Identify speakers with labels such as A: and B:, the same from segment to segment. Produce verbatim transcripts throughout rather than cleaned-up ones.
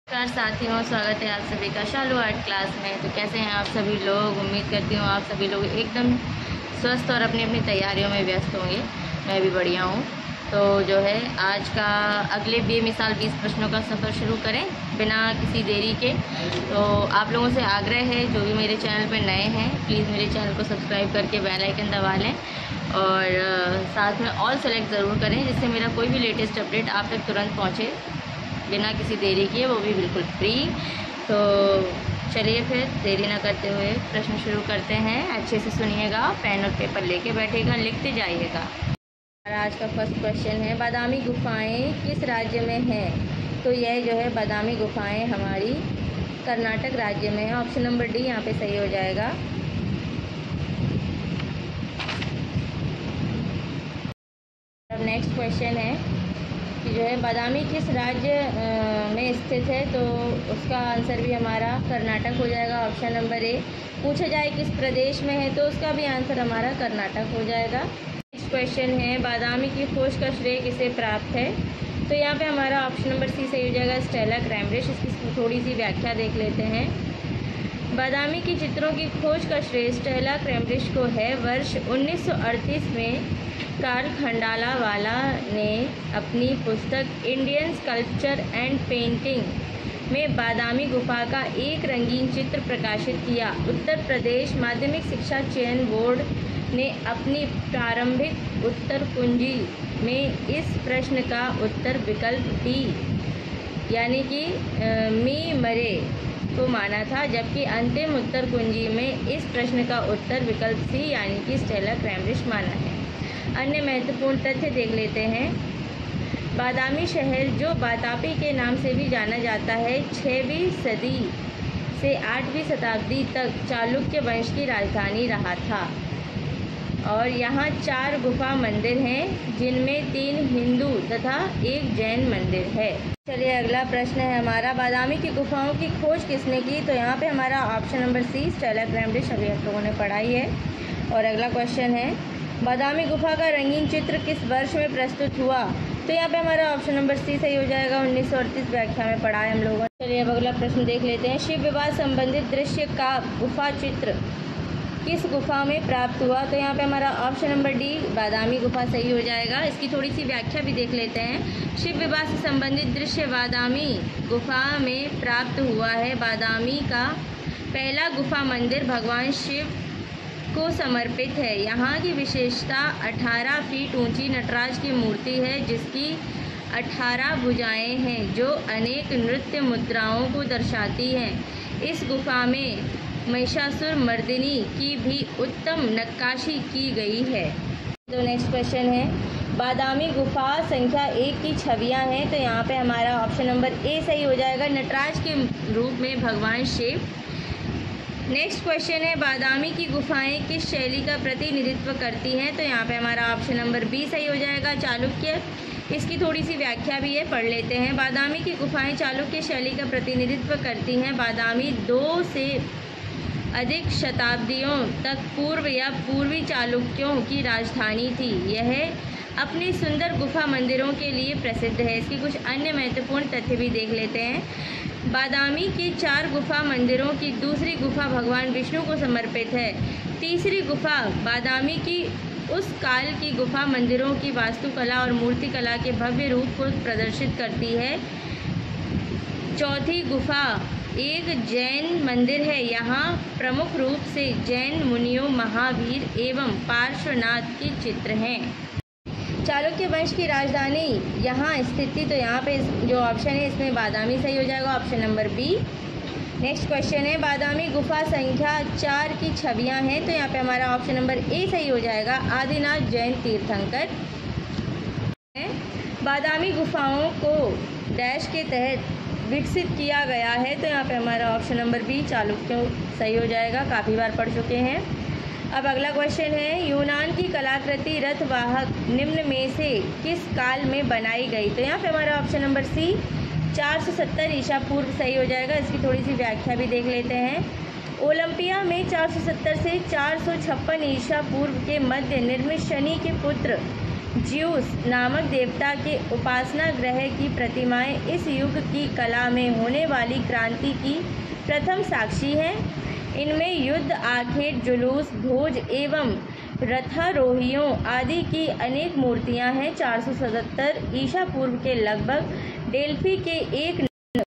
A: नमस्कार साथियों, स्वागत है आप सभी का शालू आर्ट क्लास में। तो कैसे हैं आप सभी लोग? उम्मीद करती हूँ आप सभी लोग एकदम स्वस्थ और अपनी अपनी तैयारियों में व्यस्त होंगे। मैं भी बढ़िया हूँ। तो जो है आज का अगले बेमिसाल बीस प्रश्नों का सफ़र शुरू करें बिना किसी देरी के। तो आप लोगों से आग्रह है, जो भी मेरे चैनल पर नए हैं प्लीज़ मेरे चैनल को सब्सक्राइब करके बेल आइकन दबा लें और साथ में ऑल सेलेक्ट ज़रूर करें, जिससे मेरा कोई भी लेटेस्ट अपडेट आप तक तुरंत पहुँचे बिना किसी देरी किए, वो भी बिल्कुल फ्री। तो चलिए फिर देरी ना करते हुए प्रश्न शुरू करते हैं। अच्छे से सुनिएगा, पेन और पेपर लेके बैठिएगा, लिखते जाइएगा। और आज का फर्स्ट क्वेश्चन है, बादामी गुफाएं किस राज्य में हैं? तो यह जो है बादामी गुफाएं हमारी कर्नाटक राज्य में है। ऑप्शन नंबर डी यहाँ पे सही हो जाएगा। अब नेक्स्ट क्वेश्चन है कि जो है बादामी किस राज्य में स्थित है? तो उसका आंसर भी हमारा कर्नाटक हो जाएगा। Option number A. पूछा जाए किस प्रदेश में है, तो उसका भी आंसर हमारा कर्नाटक हो जाएगा। नेक्स्ट क्वेश्चन है, बादामी की खोज का श्रेय किसे प्राप्त है? तो यहाँ पे हमारा ऑप्शन नंबर सी सही हो जाएगा, स्टेला क्रैमब्रिज। इसकी थोड़ी सी व्याख्या देख लेते हैं। बादामी की चित्रों की खोज का श्रेय स्टेला क्रैमब्रिज को है। वर्ष उन्नीस सौ अड़तीस में कार्ल खंडालावाला ने अपनी पुस्तक इंडियन स्कल्पचर एंड पेंटिंग में बादामी गुफा का एक रंगीन चित्र प्रकाशित किया। उत्तर प्रदेश माध्यमिक शिक्षा चयन बोर्ड ने अपनी प्रारंभिक उत्तर कुंजी में इस प्रश्न का उत्तर विकल्प डी यानी कि मी मरे को माना था, जबकि अंतिम उत्तर कुंजी में इस प्रश्न का उत्तर विकल्प सी यानी कि स्टेला क्रैमब्रिज माना है। अन्य महत्वपूर्ण तथ्य देख लेते हैं। बादामी शहर, जो बातापी के नाम से भी जाना जाता है, छठवीं सदी से आठवीं शताब्दी तक चालुक्य वंश की राजधानी रहा था और यहाँ चार गुफा मंदिर हैं, जिनमें तीन हिंदू तथा एक जैन मंदिर है। चलिए अगला प्रश्न है हमारा, बादामी की गुफाओं की खोज किसने की? तो यहाँ पे हमारा option number C Stella Kramrisch अभी आप लोगों ने पढ़ाई है। और अगला क्वेश्चन है, बादामी गुफा का रंगीन चित्र किस वर्ष में प्रस्तुत हुआ? तो यहाँ पे हमारा ऑप्शन नंबर सी सही हो जाएगा, उन्नीस सौ अड़तीस। व्याख्या में पढ़ा है हम लोगों ने। चलिए अब अगला प्रश्न देख लेते हैं, शिव विवाह संबंधित दृश्य का गुफा चित्र किस गुफा में प्राप्त हुआ? तो यहाँ पे हमारा ऑप्शन नंबर डी बादामी गुफा सही हो जाएगा। इसकी थोड़ी सी व्याख्या भी देख लेते हैं। शिव विवाह से संबंधित दृश्य बादामी गुफा में प्राप्त हुआ है। बादामी का पहला गुफा मंदिर भगवान शिव को समर्पित है। यहाँ की विशेषता अठारह फीट ऊंची नटराज की मूर्ति है, जिसकी अठारह भुजाएं हैं जो अनेक नृत्य मुद्राओं को दर्शाती हैं। इस गुफा में महिषासुर मर्दिनी की भी उत्तम नक्काशी की गई है। तो नेक्स्ट क्वेश्चन है, बादामी गुफा संख्या एक की छवियां हैं। तो यहाँ पे हमारा ऑप्शन नंबर ए सही हो जाएगा, नटराज के रूप में भगवान शिव। नेक्स्ट क्वेश्चन है, बादामी की गुफाएं किस शैली का प्रतिनिधित्व करती हैं? तो यहाँ पे हमारा ऑप्शन नंबर बी सही हो जाएगा, चालुक्य। इसकी थोड़ी सी व्याख्या भी है, पढ़ लेते हैं। बादामी की गुफाएं चालुक्य शैली का प्रतिनिधित्व करती हैं। बादामी दो से अधिक शताब्दियों तक पूर्व या पूर्वी चालुक्यों की राजधानी थी। यह अपने सुंदर गुफा मंदिरों के लिए प्रसिद्ध है। इसकी कुछ अन्य महत्वपूर्ण तथ्य भी देख लेते हैं। बादामी के चार गुफा मंदिरों की दूसरी गुफा भगवान विष्णु को समर्पित है। तीसरी गुफा बादामी की उस काल की गुफा मंदिरों की वास्तुकला और मूर्तिकला के भव्य रूप को प्रदर्शित करती है। चौथी गुफा एक जैन मंदिर है। यहाँ प्रमुख रूप से जैन मुनियों, महावीर एवं पार्श्वनाथ के चित्र हैं। चालुक्य वंश की राजधानी यहाँ स्थित थी। तो यहाँ पे जो ऑप्शन है इसमें बादामी सही हो जाएगा, option number B. Next question है, बादामी गुफा संख्या चार की छवियां हैं। तो यहाँ पे हमारा ऑप्शन नंबर ए सही हो जाएगा, आदिनाथ जैन तीर्थंकर। बादामी गुफाओं को डैश के तहत विकसित किया गया है। तो यहाँ पे हमारा ऑप्शन नंबर बी चालुक्य सही हो जाएगा, काफ़ी बार पढ़ चुके हैं। अब अगला क्वेश्चन है, यूनान की कलाकृति रथवाहक निम्न में से किस काल में बनाई गई? तो यहाँ पे हमारा ऑप्शन नंबर सी चार सौ सत्तर ईसा पूर्व सही हो जाएगा। इसकी थोड़ी सी व्याख्या भी देख लेते हैं। ओलंपिया में चार सौ सत्तर से चार सौ छप्पन ईसा पूर्व के मध्य निर्मित शनि के पुत्र ज्यूस नामक देवता के उपासना ग्रह की प्रतिमाएं इस युग की कला में होने वाली क्रांति की प्रथम साक्षी हैं। इनमें युद्ध, आखेट, जुलूस, भोज एवं रथारोहियों आदि की अनेक मूर्तियां हैं। चार सौ सतहत्तर ईसा पूर्व के लगभग डेल्फी के एक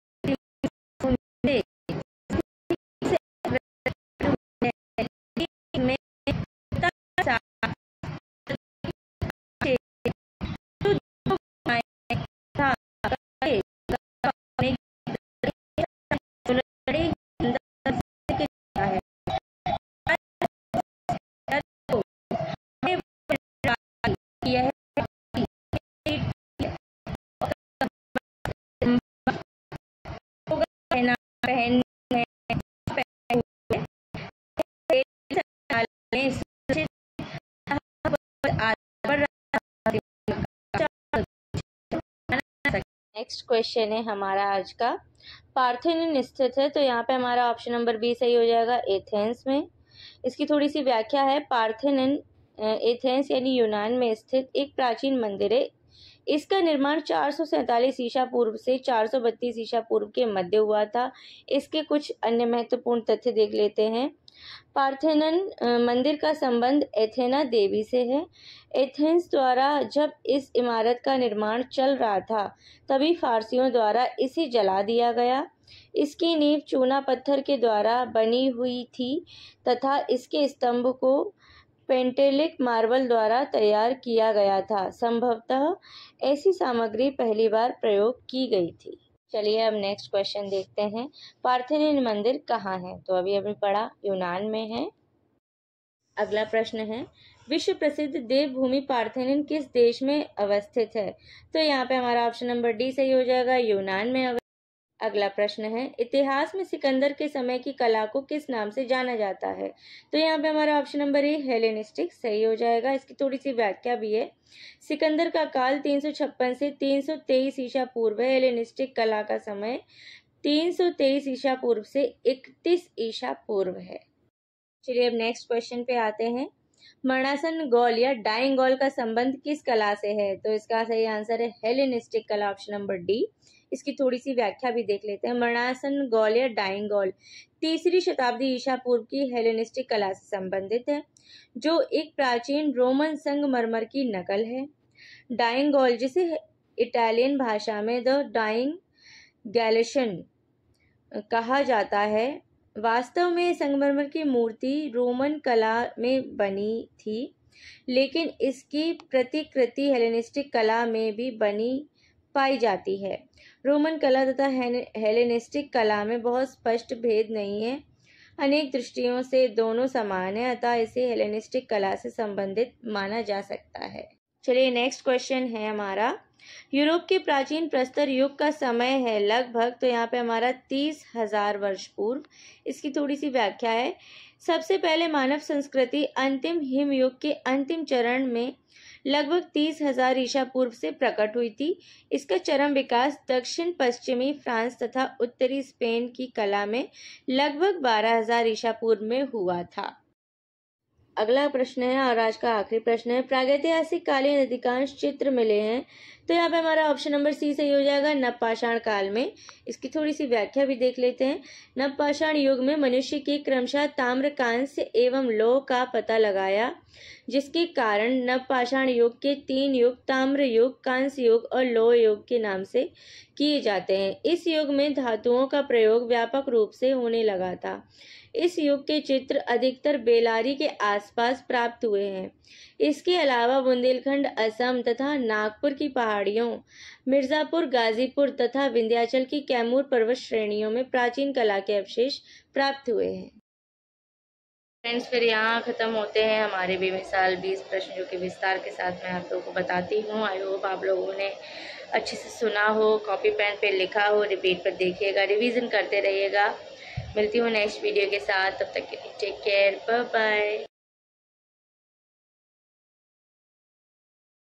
A: नेक्स्ट क्वेश्चन है हमारा आज का, पार्थेनन स्थित है, तो यहाँ पे हमारा ऑप्शन नंबर बी सही हो जाएगा, एथेंस में। इसकी थोड़ी सी व्याख्या है। पार्थेनन एथेंस यानी यूनान में स्थित एक प्राचीन मंदिर है। इसका निर्माण चार सौ सैंतालीस ईसा पूर्व से चार सौ बत्तीस ईसा पूर्व के मध्य हुआ था। इसके कुछ अन्य महत्वपूर्ण तथ्य देख लेते हैं। पार्थेनन मंदिर का संबंध एथेना देवी से है। एथेंस द्वारा जब इस इमारत का निर्माण चल रहा था तभी फारसियों द्वारा इसे जला दिया गया। इसकी नींव चूना पत्थर के द्वारा बनी हुई थी तथा इसके स्तंभ को पेंटेलिक मार्बल द्वारा तैयार किया गया था। संभवतः ऐसी सामग्री पहली बार प्रयोग की गई थी। चलिए अब नेक्स्ट क्वेश्चन देखते हैं। पार्थेनन मंदिर कहाँ है? तो अभी अभी पढ़ा, यूनान में है। अगला प्रश्न है, विश्व प्रसिद्ध देवभूमि पार्थेनन किस देश में अवस्थित है? तो यहाँ पे हमारा ऑप्शन नंबर डी सही हो जाएगा, यूनान में। अगला प्रश्न है, इतिहास में सिकंदर के समय की कला को किस नाम से जाना जाता है? तो यहाँ पे हमारा ऑप्शन नंबर ए हेलेनिस्टिक सही हो जाएगा। इसकी थोड़ी सी व्याख्या भी है। सिकंदर का काल तीन सौ छप्पन से तीन सौ तेईस ईसा पूर्व है। हेलेनिस्टिक कला का समय तीन सौ तेईस ईसा पूर्व से इकतीस ईसा पूर्व है। चलिए अब नेक्स्ट क्वेश्चन पे आते हैं। मरणासन गौल या डाइंग गौल का संबंध किस कला से है? तो इसका सही आंसर है हेलेनिस्टिक कला, ऑप्शन नंबर डी। इसकी थोड़ी सी व्याख्या भी देख लेते हैं। मरणासन गौल या डाइंग गौल तीसरी शताब्दी ईसा पूर्व की हेलेनिस्टिक कला से संबंधित है, जो एक प्राचीन रोमन संगमरमर की नकल है। डाइंग गौल, जिसे इटालियन भाषा में द डाइंग गैलिशन कहा जाता है, वास्तव में संगमरमर की मूर्ति रोमन कला में बनी थी, लेकिन इसकी प्रतिकृति हेलेनिस्टिक कला में भी बनी पाई जाती है। रोमन कला तथा हेलेनिस्टिक कला में बहुत स्पष्ट भेद नहीं है। अनेक दृष्टियों से दोनों समान है, अतः इसे हेलेनिस्टिक कला से संबंधित माना जा सकता है। चलिए नेक्स्ट क्वेश्चन है हमारा, यूरोप के प्राचीन प्रस्तर युग का समय है लगभग, तो यहाँ पे हमारा तीस हजार वर्ष पूर्व। इसकी थोड़ी सी व्याख्या है। सबसे पहले मानव संस्कृति अंतिम हिम युग के अंतिम चरण में लगभग तीस हजार ईसा पूर्व से प्रकट हुई थी। इसका चरम विकास दक्षिण पश्चिमी फ्रांस तथा उत्तरी स्पेन की कला में लगभग बारह हजार ईसा पूर्व में हुआ था। अगला प्रश्न है और आज का आखिरी प्रश्न है, प्रागैतिहासिक कालीन अधिकांश चित्र मिले हैं, तो यहाँ पे हमारा ऑप्शन नंबर सी सही हो जाएगा, नवपाषाण काल में। इसकी थोड़ी सी व्याख्या भी देख लेते हैं। नवपाषाण युग में मनुष्य की क्रमशः ताम्र, कांस्य एवं लौह का पता लगाया, जिसके कारण नवपाषाण युग के तीन युग ताम्र युग, कांस्य युग और लौह युग के नाम से किए जाते हैं। इस युग में धातुओं का प्रयोग व्यापक रूप से होने लगा था। इस युग के चित्र अधिकतर बेलारी के आसपास प्राप्त हुए हैं। इसके अलावा बुंदेलखंड, असम तथा नागपुर की पहाड़ियों, मिर्जापुर, गाजीपुर तथा विंध्याचल की कैमूर पर्वत श्रेणियों में प्राचीन कला के अवशेष प्राप्त हुए हैं। फ्रेंड्स, फिर यहाँ खत्म होते हैं हमारे बेमिसाल बीस प्रश्न, जो कि विस्तार के साथ मैं आप लोगों को बताती हूँ। आई होप आप लोगों ने अच्छे से सुना हो, कॉपी पेन पे लिखा हो, रिपीट पर देखिएगा, रिवीजन करते रहिएगा। मिलती हूँ नेक्स्ट वीडियो के साथ, तब तक के लिए टेक केयर, बाय बाय।